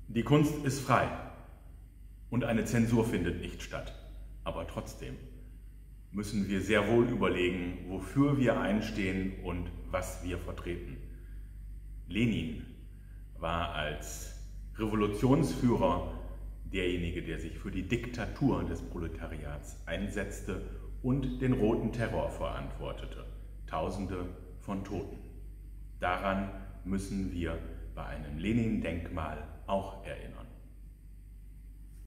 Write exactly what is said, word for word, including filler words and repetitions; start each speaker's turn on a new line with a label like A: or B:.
A: Die Kunst ist frei und eine Zensur findet nicht statt. Aber trotzdem müssen wir sehr wohl überlegen, wofür wir einstehen und was wir vertreten. Lenin war als Revolutionsführer derjenige, der sich für die Diktatur des Proletariats einsetzte und den Roten Terror verantwortete. Tausende von Toten. Daran müssen wir bei einem Lenin-Denkmal auch erinnern.